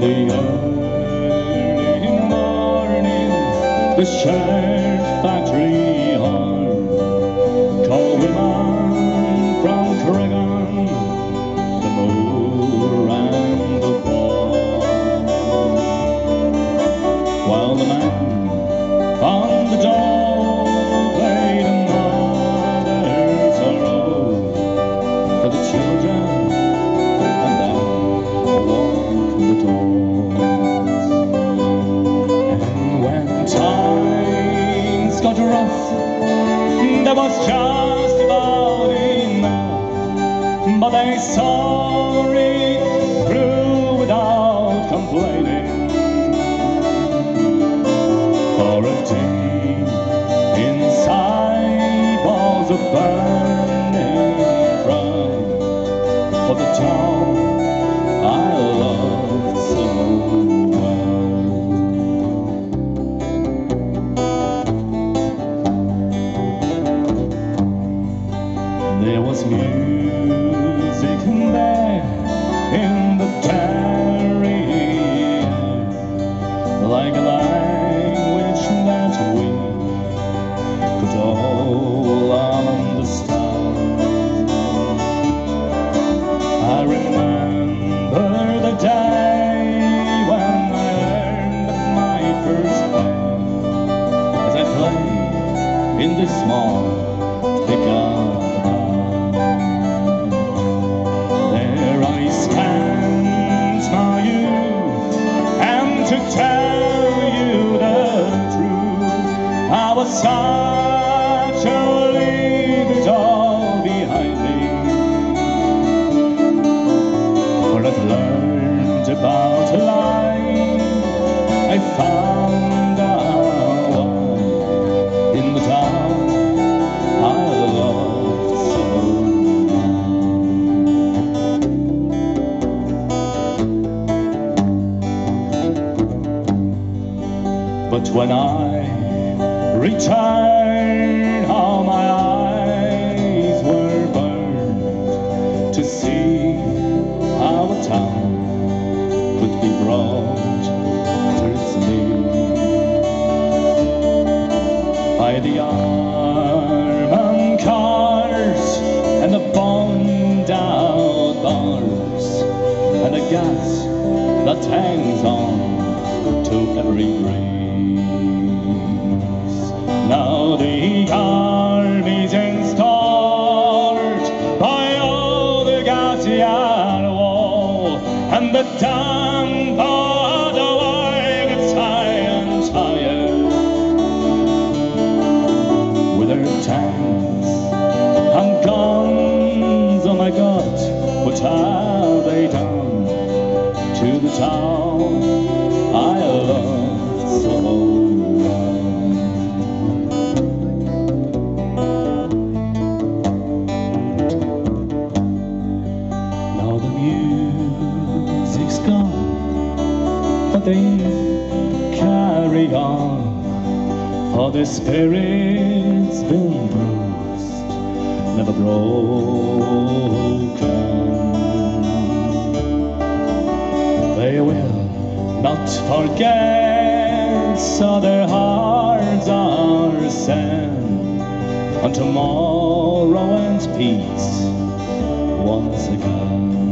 the early morning, the shared factory hall call women from Cregan, the moor and the ball, while the man on the door played a mother's row for the children, and then walked the doors. And when times got rough, there was just about enough, but they saw it through without complaining. For a day inside was a burning cry for the town I loved so well. There was music there in the dairy air, like a language that we could all understand. I remember the day when I learned my first play, as I played in this small pickup. There I spent my youth, and to tell you the truth, I was such a leave it all behind me. For I've learned about life, I found out why in the town I loved so. But when I returned home, my eyes were burned to see how a town could be brought to its knees by the arm cars and the bombed out bars and the gas that hangs on to every breeze. Now the army's installed by all the Gautier wall, and the damp of the wire gets higher and higher. With their tanks and guns, oh my God, what have they done to the town I loved so well? Now the music's gone, but they carry on, for their spirit's been bruised, never broken. They will not forget, so their hearts are sent on tomorrow and peace once again.